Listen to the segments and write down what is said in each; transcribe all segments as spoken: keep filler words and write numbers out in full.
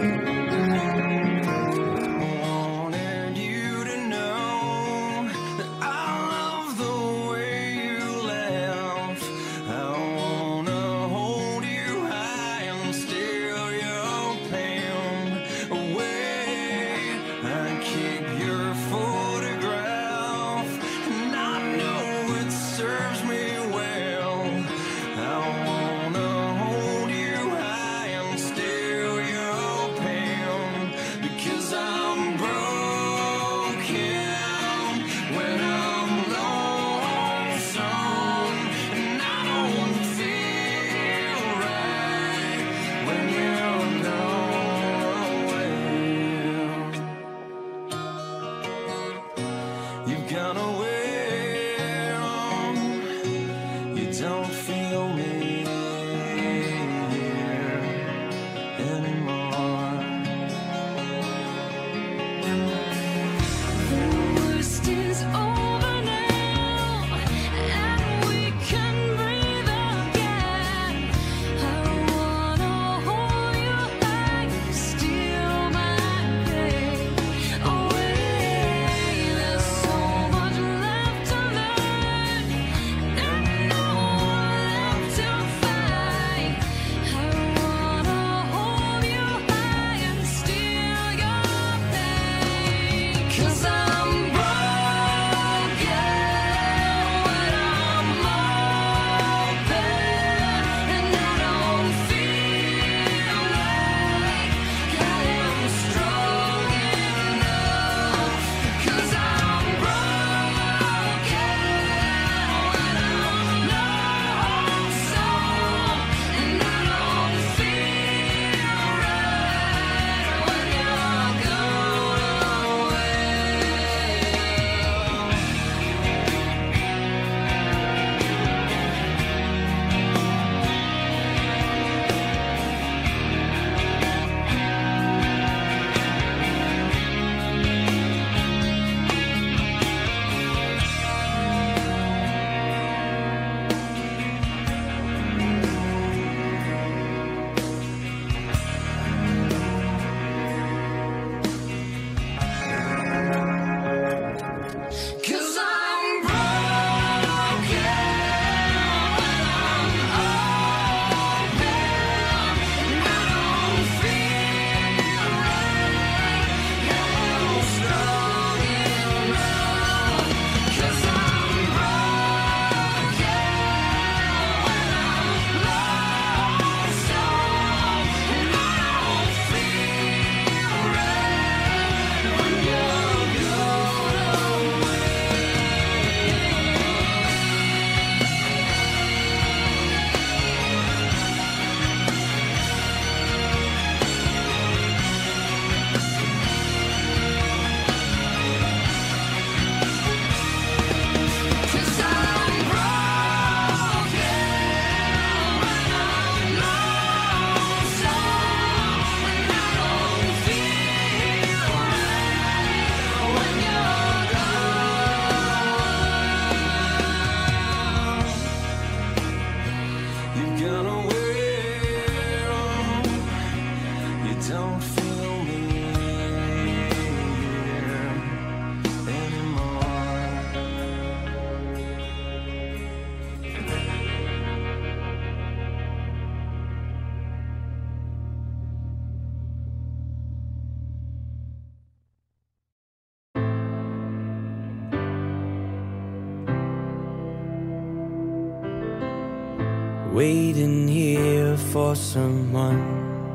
waiting here for someone.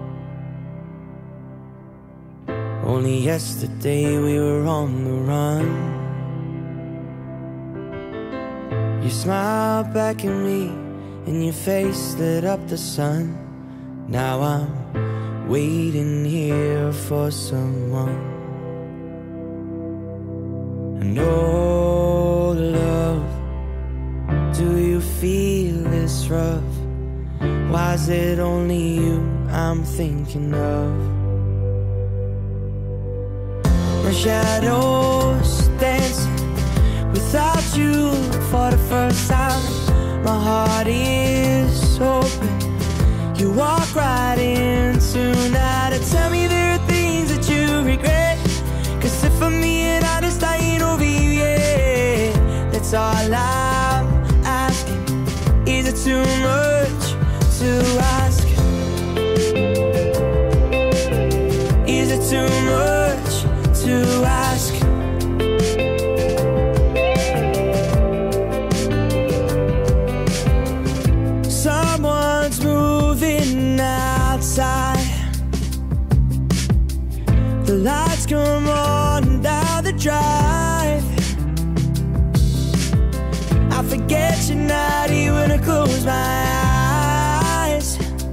Only yesterday we were on the run. You smiled back at me and your face lit up the sun. Now I'm waiting here for someone. And oh love, do you feel this rough? Why is it only you I'm thinking of? My shadows dancing without you for the first time. My heart is open. You walk right in tonight and tell me there that's all I'm asking. Is it too much to ask? Is it too much to ask? Someone's moving outside. The lights come on down the drive. I forget you're not here when I close my eyes.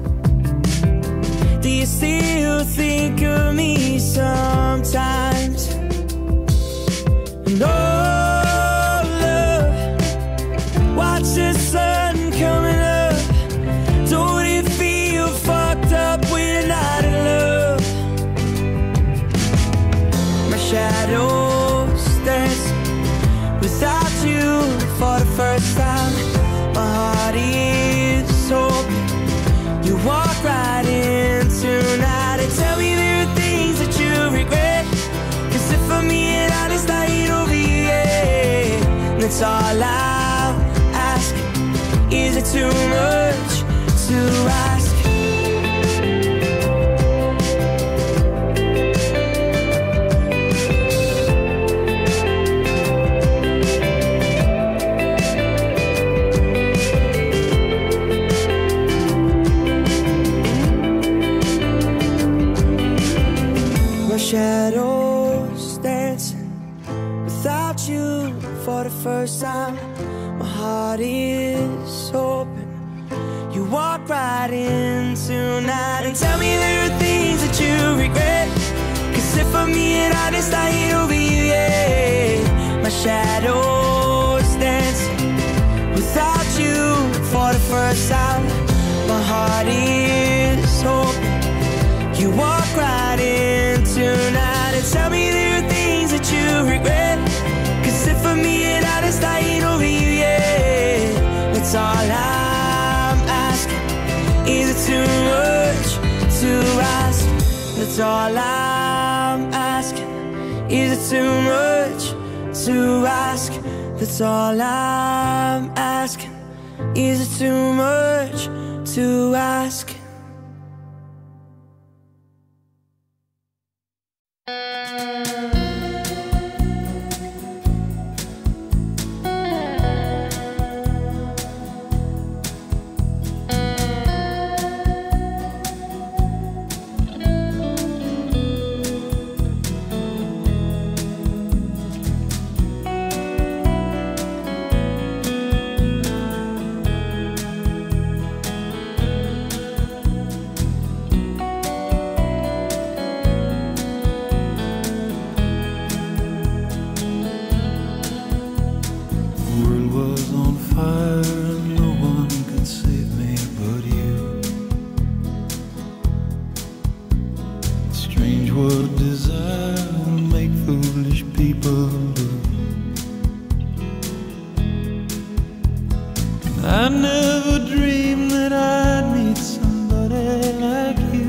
Do you still think of me sometimes? And oh, love, watch the sun coming up. Don't it feel fucked up when you're not in love? My shadows dance without you for the first time. My heart is open. You walk right in tonight and tell me there are things that you regret. Cause if I'm being honest, I ain't over you yet. That's all I'll ask. Is it too much to ask? Shadows dancing without you for the first time. My heart is open. You walk right in tonight and tell me there are things that you regret. Cause if I'm being honest, I ain't over you yet. My shadows dancing without you for the first time. My heart is open. You walk right in tonight and tell me there are things that you regret. Cause if I'm being honest, I ain't over you yet. That's all I'm asking. Is it too much to ask? That's all I'm asking. Is it too much to ask? That's all I'm asking. Is it too much to ask? I never dreamed that I'd meet somebody like you,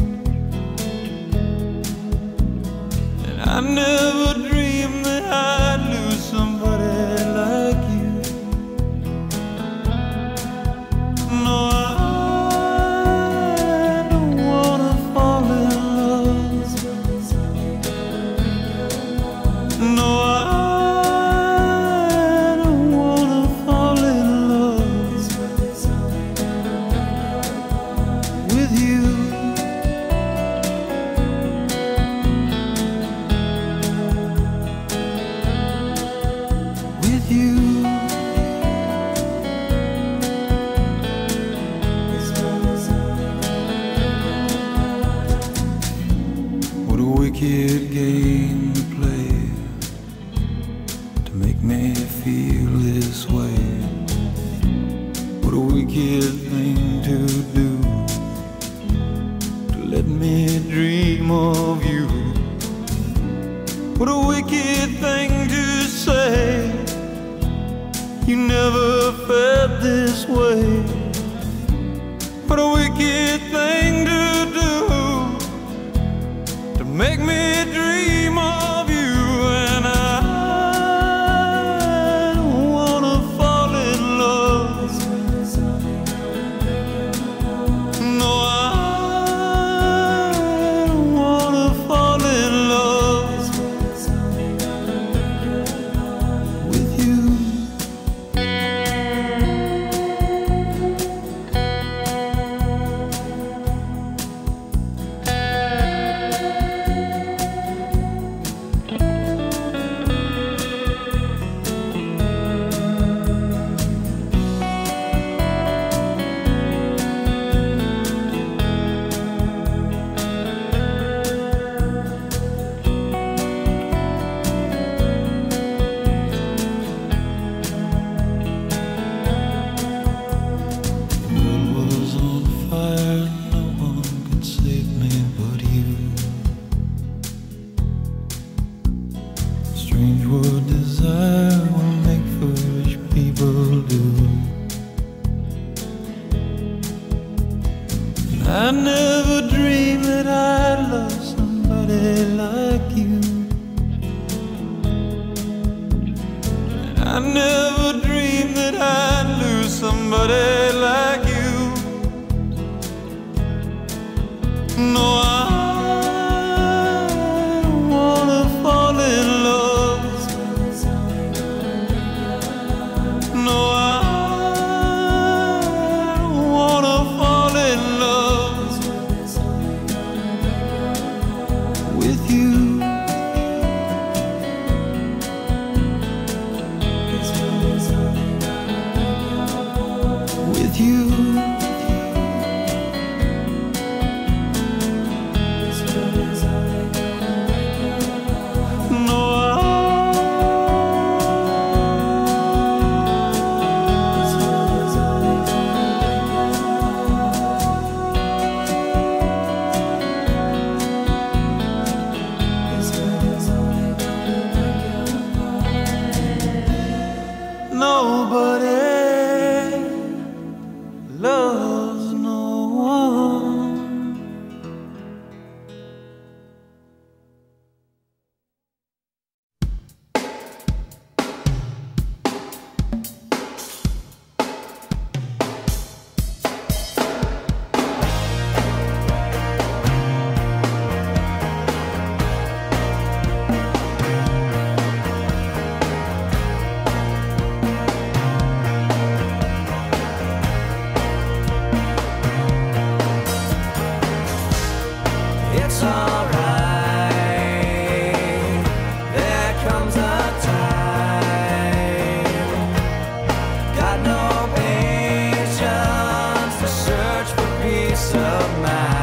and I never dreamed that I'd lose somebody like you. No, I don't wanna fall in love. No, I wicked game to play to make me feel this way. What a wicked thing to do, to let me dream of you. What a wicked thing to say, you never felt this way. What a wicked thing to do, make me dream of you. And I don't I never dreamed that I'd love somebody like you. And I never dreamed that I'd lose somebody like you. No, I don't wanna fall in love. No, I don't wanna fall in love with you. With you. Nobody loves no one. It's alright, there comes a time. Got no patience to search for peace of mind.